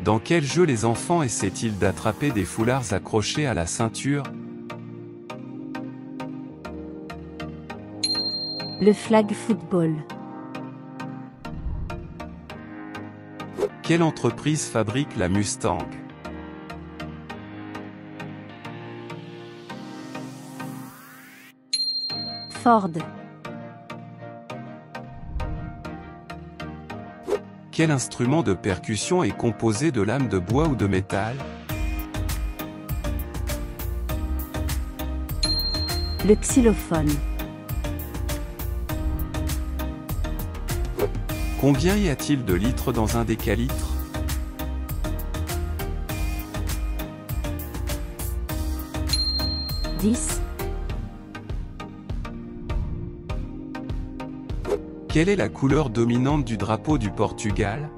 Dans quel jeu les enfants essaient-ils d'attraper des foulards accrochés à la ceinture? Le flag football. Quelle entreprise fabrique la Mustang? Ford. Quel instrument de percussion est composé de lames de bois ou de métal? Le xylophone. Combien y a-t-il de litres dans un décalitre? « 10. Quelle est la couleur dominante du drapeau du Portugal?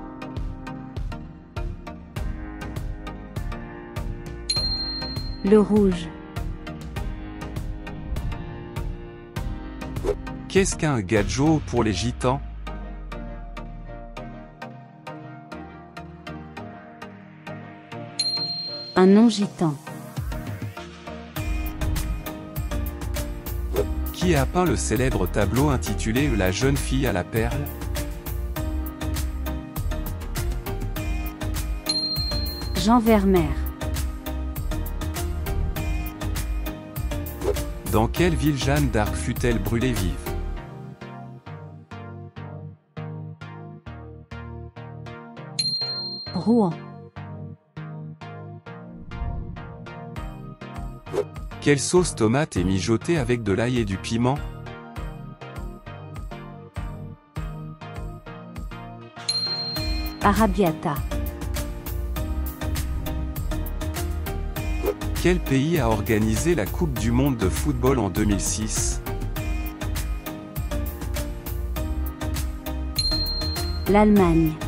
Le rouge. Qu'est-ce qu'un gadjo pour les gitans? Un non-gitan. Qui a peint le célèbre tableau intitulé « La jeune fille à la perle » ? Jean Vermeer. Dans quelle ville Jeanne d'Arc fut-elle brûlée vive? Rouen. Quelle sauce tomate est mijotée avec de l'ail et du piment? Arrabbiata. Quel pays a organisé la Coupe du monde de football en 2006? L'Allemagne.